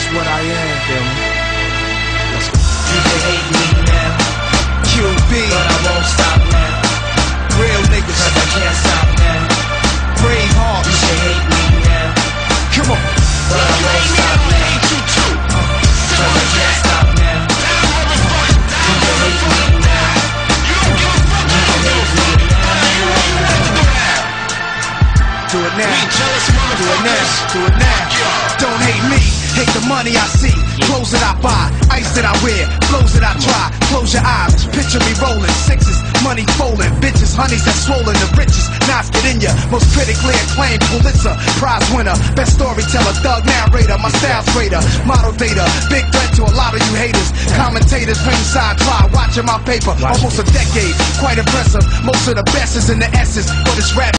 what I am. Feel me? Let's go. You can hate me now, QB, but I won't stop now. real niggas, Cause I can't stop now. brave hearts. You can hate me now, Come on. but I won't stop now. Cause I can't stop now. You can hate me now. You can hate me Do it now. Do it now. Do it now. Don't hate me. Hate the money I see. Clothes that I buy. Ice that I wear. Flows that I try. Close your eyes. Picture me rolling. Sixes. Money folding. Bitches. Honeys that swollen. The richest. Knives get in ya. Most critically acclaimed Pulitzer Prize winner. Best storyteller. Thug narrator. My style's greater. Model data. Big threat to a lot of you haters. Commentators. Ringside cry. Watching my paper. Almost a decade. Quite impressive. Most of the best is in the essence. But it's rap.